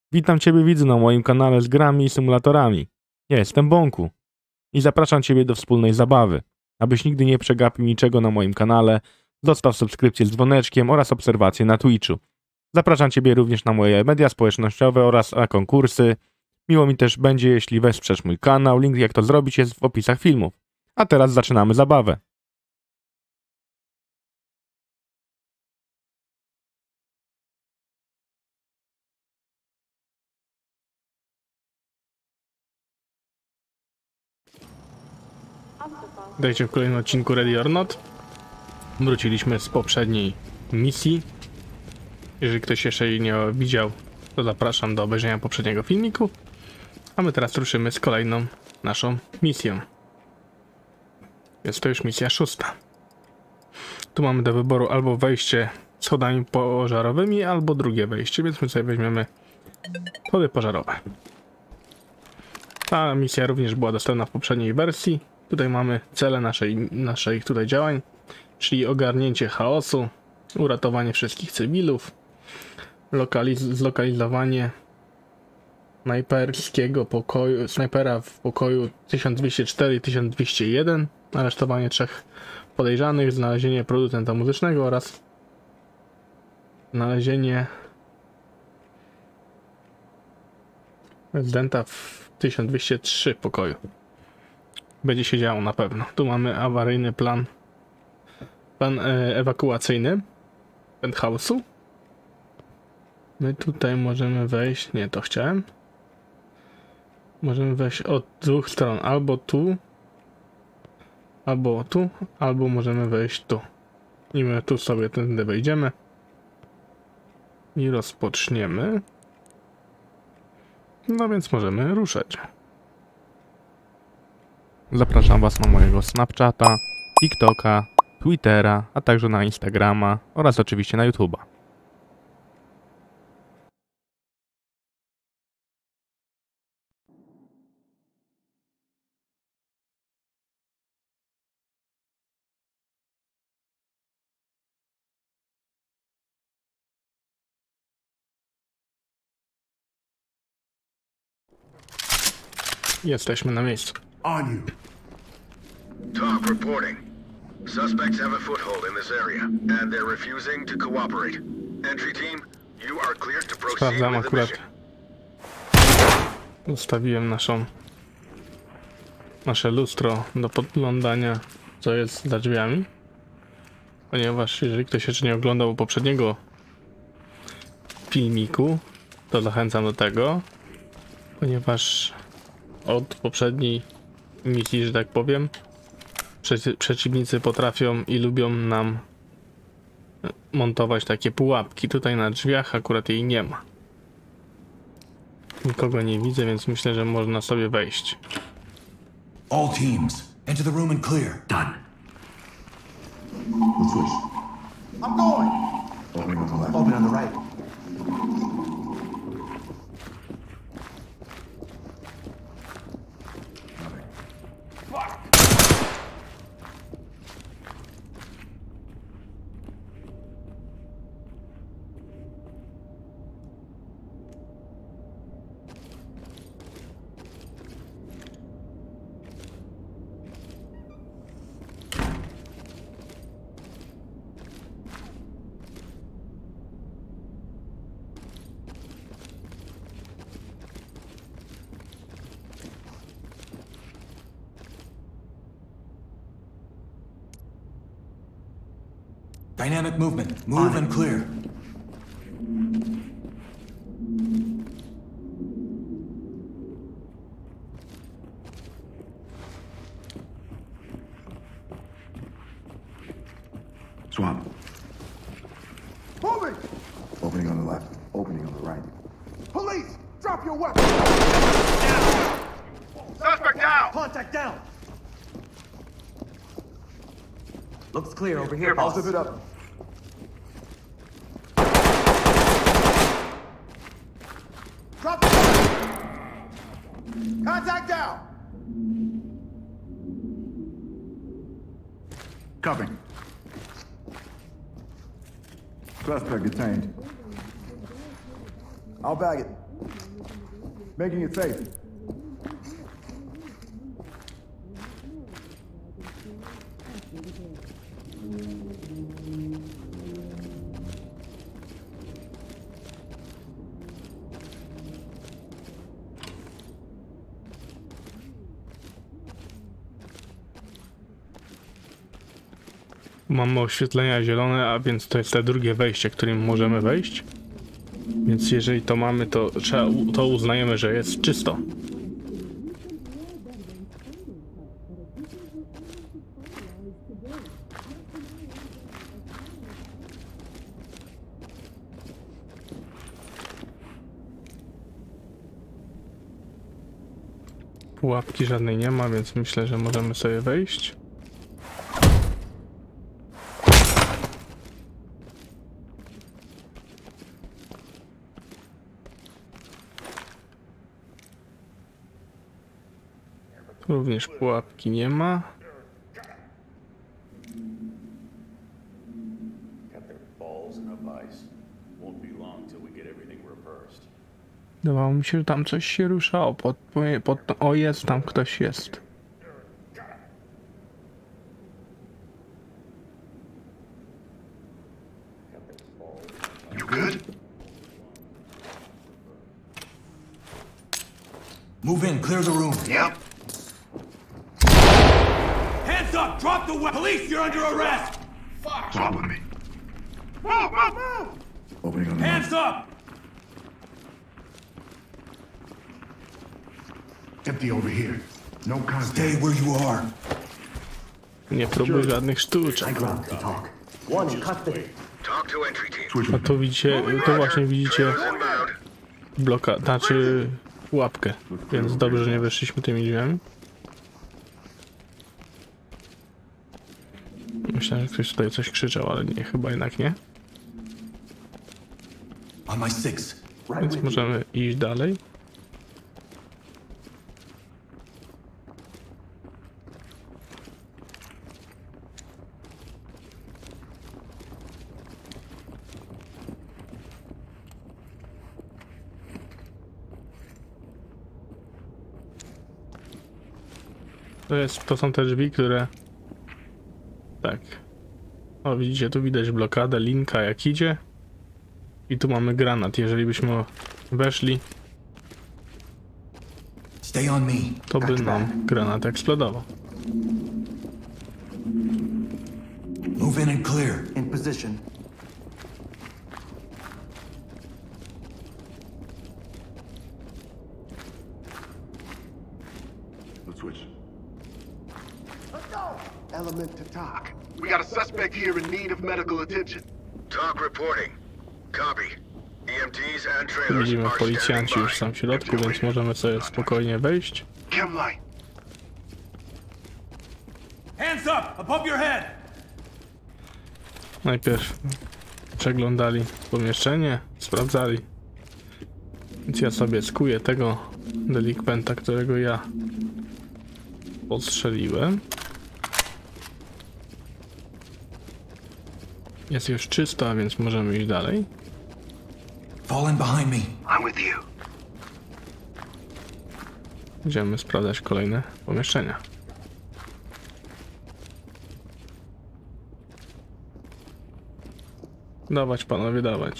Witam Ciebie, widzu, na moim kanale z grami i symulatorami. Ja jestem Bąku i zapraszam Ciebie do wspólnej zabawy. Abyś nigdy nie przegapił niczego na moim kanale, zostaw subskrypcję z dzwoneczkiem oraz obserwację na Twitchu. Zapraszam Ciebie również na moje media społecznościowe oraz na konkursy. Miło mi też będzie, jeśli wesprzesz mój kanał. Link, jak to zrobić, jest w opisach filmów. A teraz zaczynamy zabawę. Witajcie w kolejnym odcinku Ready or Not. Wróciliśmy z poprzedniej misji. Jeżeli ktoś jeszcze jej nie widział, to zapraszam do obejrzenia poprzedniego filmiku. A my teraz ruszymy z kolejną naszą misją. Jest to już misja 6. Tu mamy do wyboru albo wejście schodami pożarowymi, albo drugie wejście, więc my sobie weźmiemy schody pożarowe. Ta misja również była dostępna w poprzedniej wersji. Tutaj mamy cele naszych tutaj działań, czyli ogarnięcie chaosu, uratowanie wszystkich cywilów, zlokalizowanie snajpera w pokoju 1204-1201, aresztowanie 3 podejrzanych, znalezienie producenta muzycznego oraz znalezienie rezydenta w 1203 pokoju. Będzie się działo na pewno. Tu mamy awaryjny plan ewakuacyjny penthouse'u. My tutaj możemy wejść, nie, to chciałem. Możemy wejść od dwóch stron, albo tu, albo możemy wejść tu. I my tu sobie tędy wejdziemy i rozpoczniemy. No więc możemy ruszać. Zapraszam Was na mojego Snapchata, TikToka, Twittera, a także na Instagrama oraz oczywiście na YouTube'a. Jesteśmy na miejscu. On you. Talk reporting. Suspects have a foothold in this area, and they're refusing to cooperate. Entry team, you are cleared to proceed Sprawdzam with the akurat. mission. Ustawiłem nasze lustro do podglądania, co jest za drzwiami. Ponieważ jeżeli ktoś jeszcze nie oglądał poprzedniego filmiku, to zachęcam do tego. Ponieważ od poprzedniej misji, że tak powiem, przeciwnicy potrafią i lubią nam montować takie pułapki. Tutaj na drzwiach akurat jej nie ma. Nikogo nie widzę, więc myślę, że można sobie wejść. All teams, enter the room and clear. Done. Let's switch. I'm going. Open on the left. Open on the right. Dynamic movement. Move and clear. Swamp. Moving! Opening on the left. Opening on the right. Police! Drop your weapon! Suspect down! Contact down! Looks clear over here, I'll boss. zip it up. Drop the weapon! Contact down! Covering. Suspect detained. I'll bag it. Making it safe. Mamy oświetlenia zielone, a więc to jest te drugie wejście, którym możemy wejść. Więc jeżeli to mamy, to to uznajemy, że jest czysto. Pułapki żadnej nie ma, więc myślę, że możemy sobie wejść. Również pułapki nie ma. Wydawało mi się, że tam coś się ruszało. O, jest, tam ktoś jest. You good? Move in, clear the room. Yep. Hands up! Drop the weapon! Police, you're under arrest! Drop with me. Move, move, move! Opening on the Hands up! Empty over here. No contact. Stay where you are. Nie próbuj żadnych sztuczek. One in custody. Talk to entry team. Switch A with tu widzicie, tu właśnie widzicie Trailers inbound. bloka, znaczy pułapkę. Więc dobrze, że nie weszliśmy tymi drzwiami. Myślałem, że ktoś tutaj coś krzyczał, ale nie, chyba jednak nie. On my six. Więc możemy iść dalej. To są te drzwi, które... Tak. O, widzicie, tu widać blokadę, linka jak idzie. I tu mamy granat. Jeżeli byśmy weszli, Stay on me. to by nam granat eksplodował. Move in and clear. In position. Let's switch. Let's go! Element to talk. We got a suspect here in need of medical attention. Talk reporting. Copy. EMTs and trailers Widzimy, are policjanci standing już są w by. środku, więc możemy sobie spokojnie wejść. Chemlight. Hands up! Above your head! Najpierw przeglądali pomieszczenie, sprawdzali. Więc ja sobie skuję tego delikwenta, którego ja postrzeliłem. Jest już czysto, a więc możemy iść dalej. Fall in behind me. I'm with you. Będziemy sprawdzać kolejne pomieszczenia. Dawać, panowie, dawać.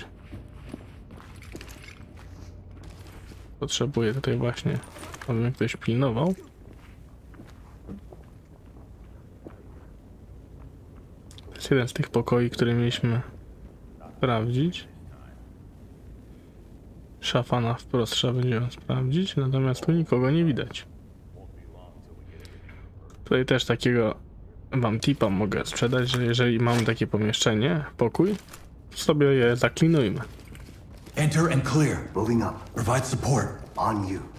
Potrzebuję tutaj właśnie, aby mnie ktoś pilnował. To jest jeden z tych pokoi, które mieliśmy sprawdzić. Szafa na wprost trzeba będzie ją sprawdzić, natomiast tu nikogo nie widać. Tutaj też takiego wam tipa mogę sprzedać, że jeżeli mamy takie pomieszczenie, pokój, sobie je zaklinujmy. Enter and clear. Moving up. Provide support. On you.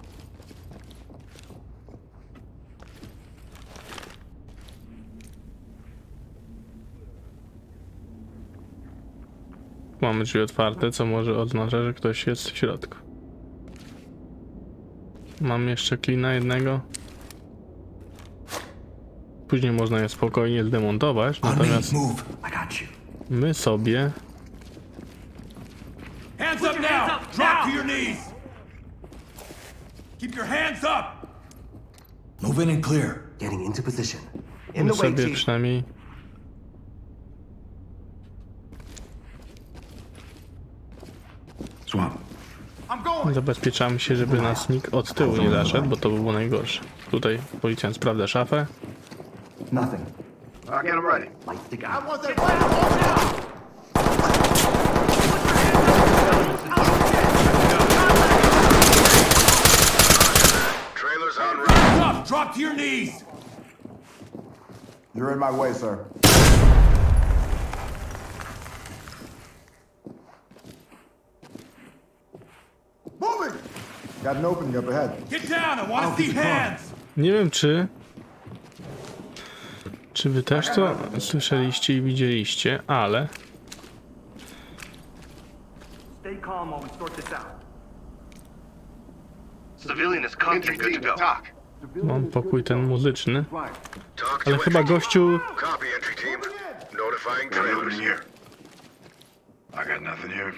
Mamy drzwi otwarte, co może oznaczać, że ktoś jest w środku. Mam jeszcze klina jednego. Później można je spokojnie zdemontować, On me. natomiast Move. I got you. my sobie Hands up now! Drop to your knees! Keep your hands up! Move in and clear. Getting into position. In the way, Sobie Chief. przynajmniej Swamp. I'm going. zabezpieczamy się, żeby nas nikt od tyłu nie zaszedł, bo to by było najgorsze. Tutaj policjant sprawdza szafę. Nothing. I'll get him ready. Lights the I guy. want that flag. Watch out. Trailers en route. Up! Drop to your knees! You're in my way, sir. Moving. Got an opening up ahead. Get down! I want to see hands! Nie wiem czy wy też to słyszeliście i widzieliście, ale Stay calm while we sort this out. Civilian is coming. Good to go. Talk. mam pokój ten muzyczny. Talk to Ale chyba entry gościu, team. Copy, entry team. Notifying trailers. Here. I got nothing here.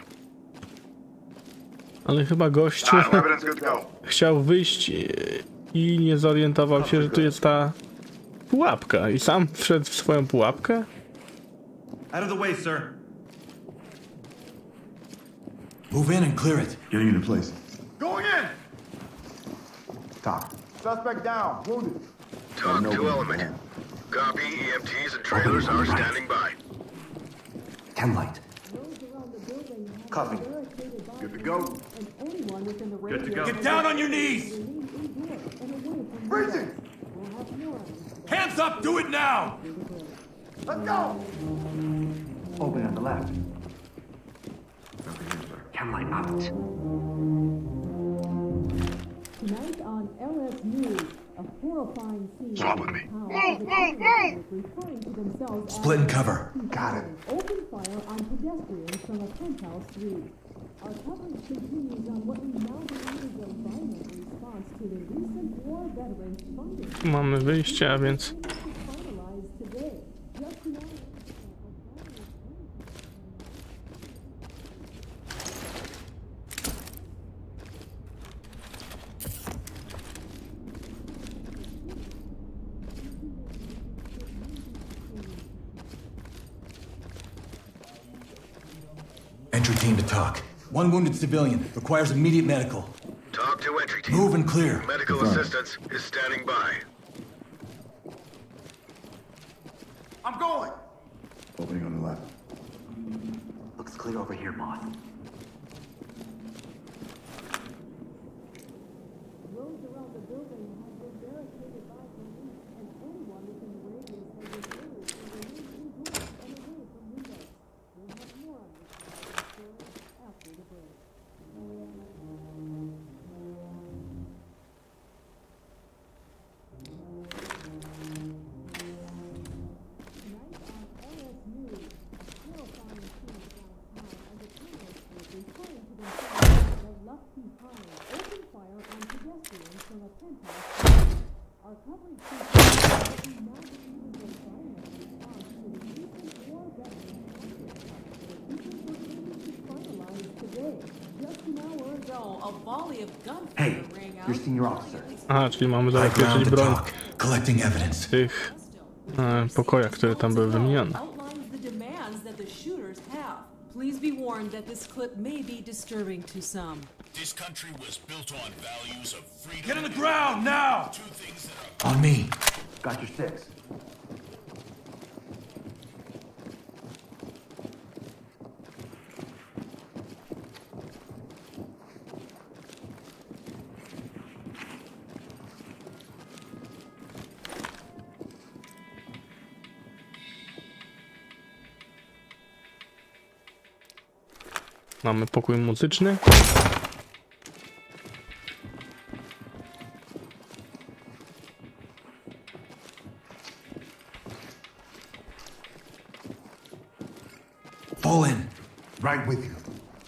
Evidence good to go. chciał wyjść i nie zorientował się, że tu jest ta pułapka i sam wszedł w swoją pułapkę. Out of the way, sir. Move in and clear it. Getting into place. Going in. Talk. Suspect down. Wounded. Talk to element. Copy, EMTs and trailers are standing by. Chem light. Copy. Good to go. Good to go. Get down on your knees! Breaching. Hands up! Do it now! Let's go. Open on the left. Chem light out. Tonight on LS News, a horrifying scene. Swap with me. Referring to themselves as Split and cover. Got it. open fire on pedestrians from a penthouse suite. Our coverage continues on what we now believe is a violent response to the recent war veterans funding Mamy wyjście, a więc finalized today. Just now. Entry team to talk. One wounded civilian. Requires immediate medical. Talk to entry team. Move and clear. Medical assistance is standing by. I'm going. Opening on the left. Looks clear over here, boss. Roads around the building have been barricaded by police, and anyone within the radius has been urged to remain indoors and away from windows. We'll have more on this story after the break. Tonight on LS News, a horrifying scene downtown as a tourist was referring to themselves as the left behind, open fire on pedestrians from a penthouse suite. Our coverage continues what we now believe is a violent response to the recent war veterans funding. The recent was finalized today. Just an hour ago, a volley of gunfire Hey, rang out. your senior officer. aha, czyli mamy High ground zabezpieczyć to broń talk. Collecting evidence. w tych pokojach, które tam były wymienione. Outlines the demands that the shooters have. Please be warned that this clip may be disturbing to some. This country was built on values of freedom. Get on the ground now! Two things that are On me. Got your six. Mamy pokój muzyczny. Fall in. Right with you.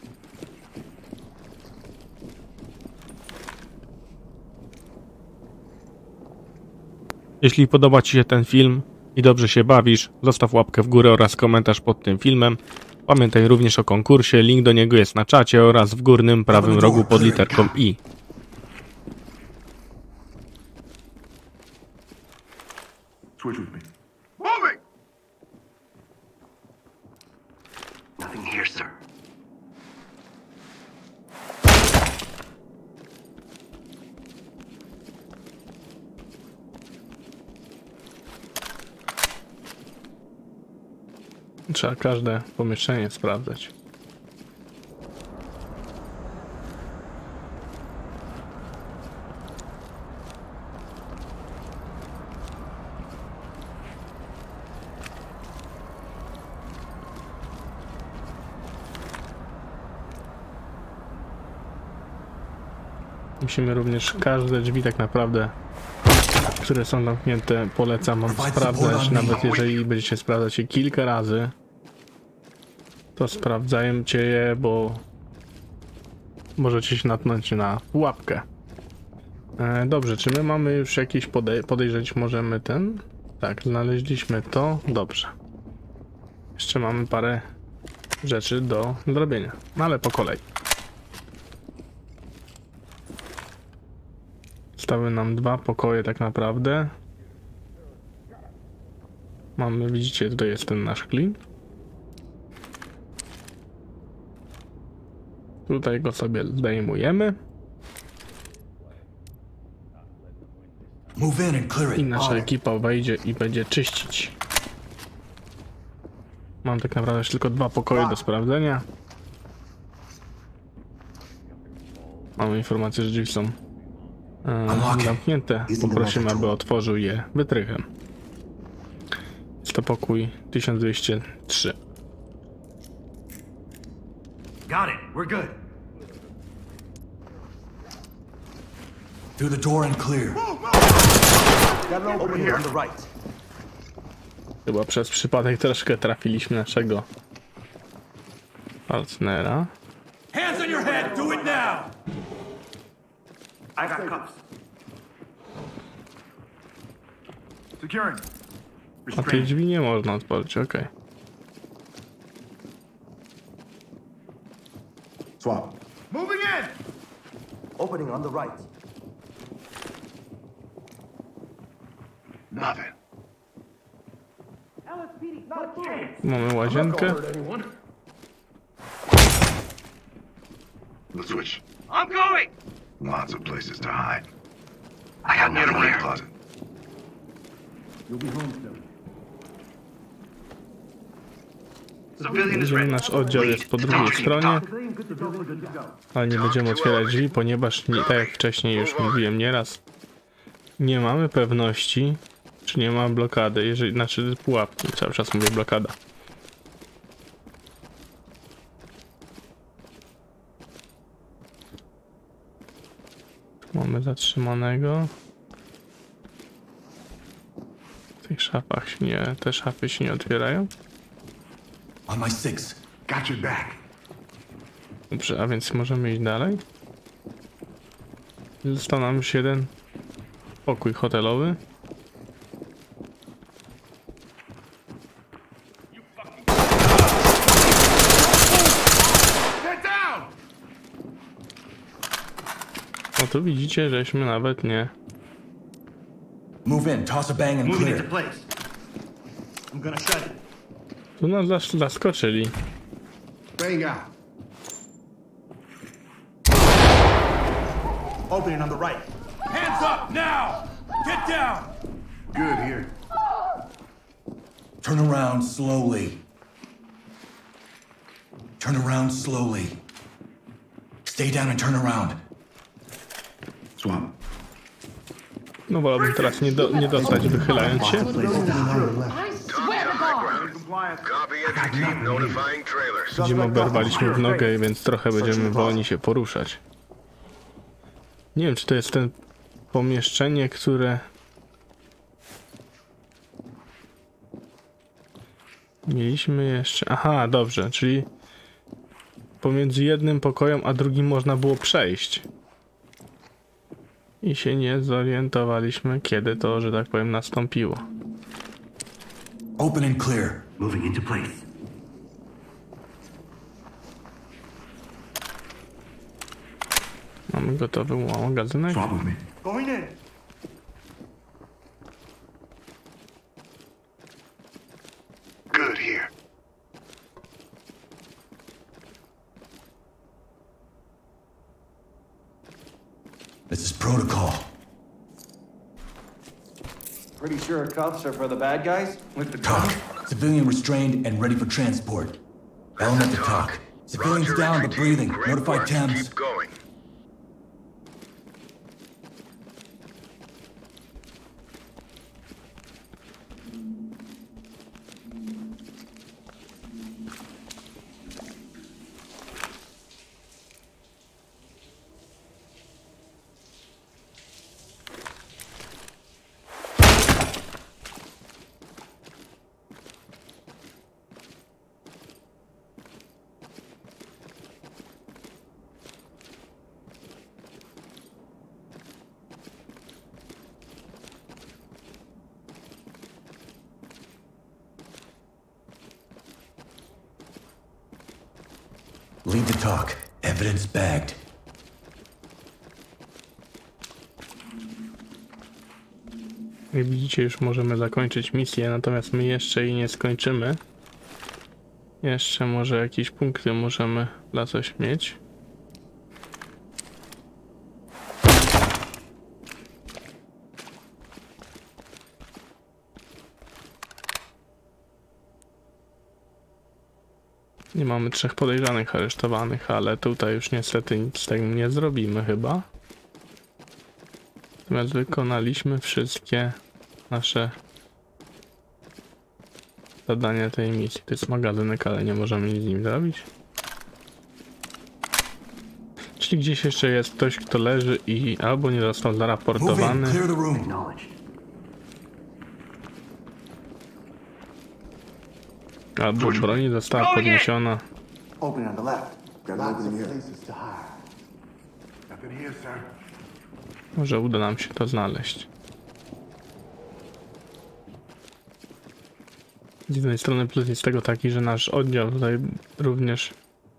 Jeśli podoba Ci się ten film i dobrze się bawisz, zostaw łapkę w górę oraz komentarz pod tym filmem. Pamiętaj również o konkursie, link do niego jest na czacie oraz w górnym prawym rogu pod literką I. Switch with me. Moving! Nothing here, sir. Trzeba każde pomieszczenie sprawdzać. Musimy również każde drzwi tak naprawdę, które są zamknięte, polecam wam sprawdzać, nawet jeżeli będziecie sprawdzać je kilka razy, to sprawdzajcie je, bo możecie się natknąć na pułapkę. Dobrze, czy my mamy już jakieś podejrzeć możemy ten? Tak, znaleźliśmy to, dobrze. Jeszcze mamy parę rzeczy do zrobienia, no ale po kolei. Stały nam 2 pokoje tak naprawdę. Mamy, widzicie, tutaj jest ten nasz klin. Tutaj go sobie zdejmujemy. Move in and clear it. I nasza On it. ekipa wejdzie i będzie czyścić. Mam tak naprawdę już tylko 2 pokoje do sprawdzenia. Mamy informację, że drzwi są zamknięte. Poprosimy, aby otworzył je wytrychem. Jest to pokój 1203. Got it. We're good. Through the door and clear. Over here on the right. Chyba przez przypadek troszkę trafiliśmy naszego partnera. Hands on your head. Do it now. I got cuffs. Securing. A tej drzwi nie można otworzyć, okej. Swap. Moving in! Opening on the right. Nothing. LSPD, not a chance. Mamy łazienkę. The switch. I'm going. Lots of places to hide. I got near Another clear. closet. You'll be home soon. Civilian is Widzimy, ready. nasz oddział jest po drugiej stronie, Civilian, good to go. Good to go. ale nie będziemy otwierać drzwi, ponieważ nie, tak jak wcześniej już mówiłem nieraz, nie mamy pewności, czy nie ma blokady, jeżeli, znaczy pułapki, cały czas mówię blokada. Mamy zatrzymanego. W tych szafach się nie, te szafy się nie otwierają. On my 6. Got your back. Dobrze, a więc możemy iść dalej. Został nam już jeden pokój hotelowy. Get down! No tu widzicie, żeśmy nawet nie... Move in, toss a bang and Moving into clear. place. I'm gonna shut it. Tu nas zaskoczyli. Bang out. Opening on the right. Hands up now. Get down. Good here. Turn around slowly. Turn around slowly. Stay down and turn around. Swap. No wolałbym teraz nie dostać wychylając się. Talk to high ground. Copy entry team notifying trailers. Widzimy, oberwaliśmy w nogę, więc trochę będziemy wolni się poruszać. Nie wiem, czy to jest ten pomieszczenie, które... Mieliśmy jeszcze... Aha, dobrze, czyli pomiędzy jednym pokojem a drugim można było przejść. I się nie zorientowaliśmy, kiedy to, że tak powiem, nastąpiło. Open and clear. Moving into place. Mamy gotowy magazynek. Swap with me. Going in. protocol. Pretty sure cuffs are for the bad guys? With the Talk. Civilian restrained and ready for transport. Element to talk. Civilians Roger, down entry but team. breathing. Great Notify work. Thames. Keep going. Lead the talk. Evidence bagged. Jak widzicie, już możemy zakończyć misję, natomiast my jeszcze jej nie skończymy. Jeszcze może jakieś punkty możemy dla coś mieć. Nie mamy 3 podejrzanych aresztowanych, ale tutaj już niestety nic z tego nie zrobimy chyba. Natomiast wykonaliśmy wszystkie nasze zadania tej misji. To jest magazynek, ale nie możemy nic z nim zrobić. Czyli gdzieś jeszcze jest ktoś, kto leży i albo nie został Move in. zaraportowany. Clear the room. Acknowledged. Albo broń nie została podniesiona. Open on the left. Got lots of places to hide. Nothing here, sir. Może uda nam się to znaleźć. Z jednej strony plus jest tego taki, że nasz oddział tutaj również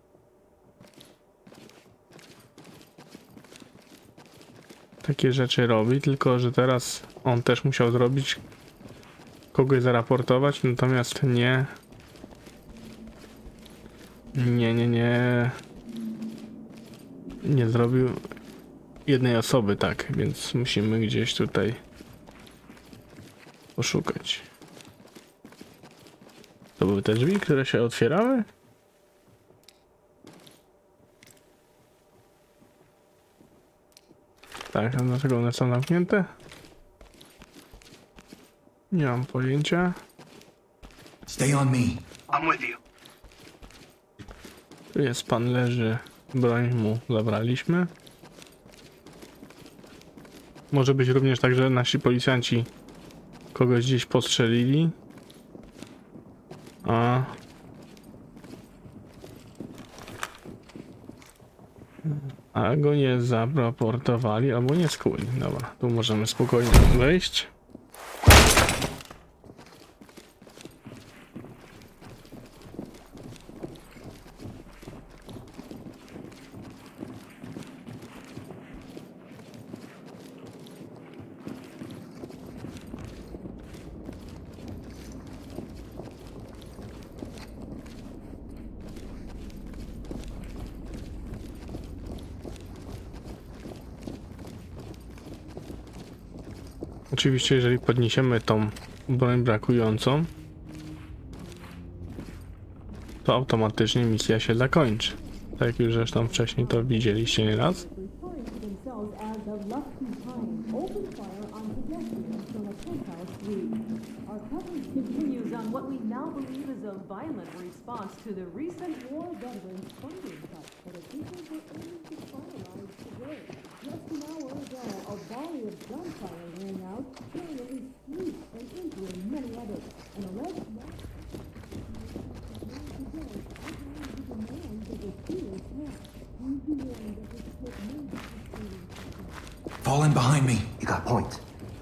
takie rzeczy robi, tylko że teraz on też musiał zrobić, kogoś zaraportować, natomiast nie zrobił jednej osoby, tak, więc musimy gdzieś tutaj poszukać. To były te drzwi, które się otwierały? Tak, a dlaczego one są zamknięte? Nie mam pojęcia. Stay on me. I'm with you. Tu jest pan, leży, broń mu zabraliśmy. Może być również tak, że nasi policjanci kogoś gdzieś postrzelili. A go nie zaraportowali, albo nie skuli. Dobra, tu możemy spokojnie wejść. Oczywiście, jeżeli podniesiemy tą broń brakującą, to automatycznie misja się zakończy. Tak jak już zresztą wcześniej to widzieliście nieraz. Just an hour ago, a volley of gunfire rang out, killing at least 3 and injuring many others. An alleged Fall in behind me. You got point.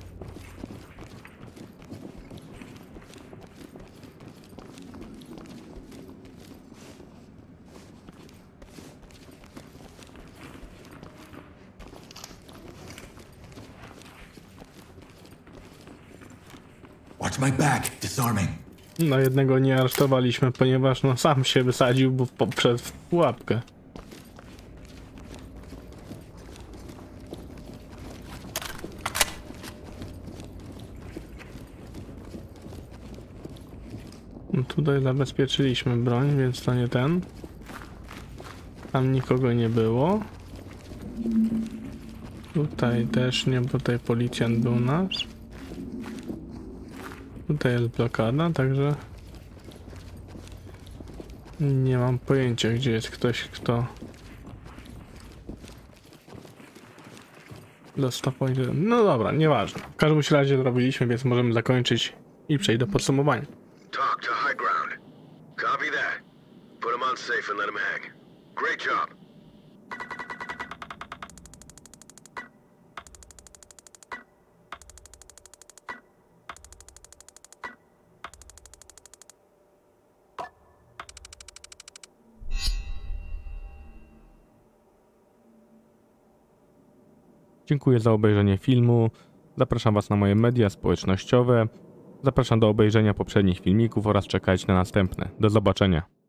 Watch my back. Disarming. No jednego nie aresztowaliśmy, ponieważ no sam się wysadził, bo poprzedł w pułapkę. No tutaj zabezpieczyliśmy broń, więc to nie ten. Tam nikogo nie było. Tutaj też nie, bo tutaj policjant był nasz. Tutaj jest blokada, także nie mam pojęcia, gdzie jest ktoś, kto dostał pojęcie. No dobra, nieważne. W każdym razie zrobiliśmy, więc możemy zakończyć i przejść do podsumowania. Talk to high ground. Copy that. Put him on safe and let him hang. Great job. Dziękuję za obejrzenie filmu. Zapraszam Was na moje media społecznościowe. Zapraszam do obejrzenia poprzednich filmików oraz czekajcie na następne. Do zobaczenia.